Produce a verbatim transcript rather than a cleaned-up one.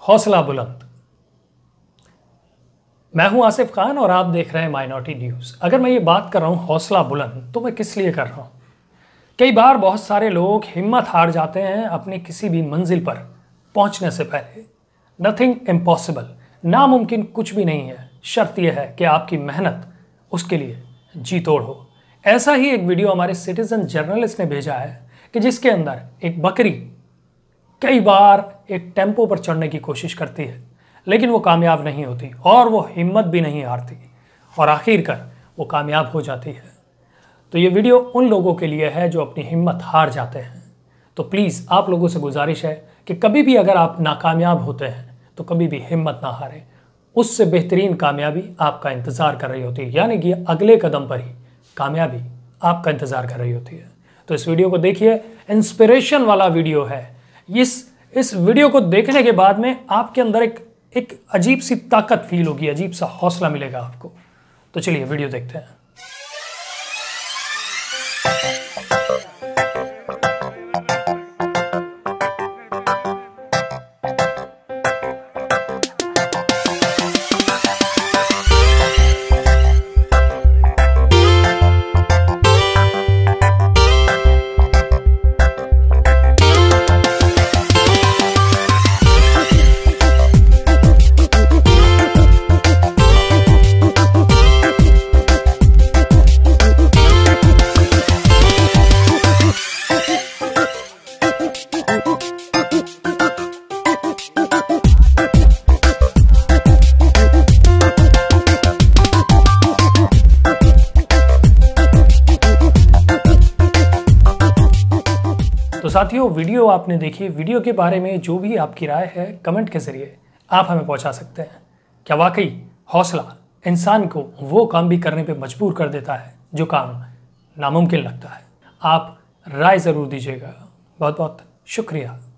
हौसला बुलंद। मैं हूं आसिफ खान और आप देख रहे हैं माइनॉरिटी न्यूज़। अगर मैं ये बात कर रहा हूं हौसला बुलंद, तो मैं किस लिए कर रहा हूं? कई बार बहुत सारे लोग हिम्मत हार जाते हैं अपनी किसी भी मंजिल पर पहुंचने से पहले। नथिंग इम्पॉसिबल, नामुमकिन कुछ भी नहीं है, शर्त यह है कि आपकी मेहनत उसके लिए जी तोड़ हो। ऐसा ही एक वीडियो हमारे सिटीजन जर्नलिस्ट ने भेजा है कि जिसके अंदर एक बकरी कई बार एक टेम्पो पर चढ़ने की कोशिश करती है, लेकिन वो कामयाब नहीं होती और वो हिम्मत भी नहीं हारती और आखिरकार वो कामयाब हो जाती है। तो ये वीडियो उन लोगों के लिए है जो अपनी हिम्मत हार जाते हैं। तो प्लीज़ आप लोगों से गुजारिश है कि कभी भी अगर आप नाकामयाब होते हैं तो कभी भी हिम्मत ना हारें। उससे बेहतरीन कामयाबी आपका इंतज़ार कर रही होती है, यानी कि अगले कदम पर ही कामयाबी आपका इंतज़ार कर रही होती है। तो इस वीडियो को देखिए, इंस्पिरेशन वाला वीडियो है। इस इस वीडियो को देखने के बाद में आपके अंदर एक एक अजीब सी ताकत फील होगी, अजीब सा हौसला मिलेगा आपको। तो चलिए वीडियो देखते हैं। तो साथियों, वीडियो आपने देखी। वीडियो के बारे में जो भी आपकी राय है कमेंट के ज़रिए आप हमें पहुंचा सकते हैं। क्या वाकई हौसला इंसान को वो काम भी करने पे मजबूर कर देता है जो काम नामुमकिन लगता है? आप राय ज़रूर दीजिएगा। बहुत बहुत शुक्रिया।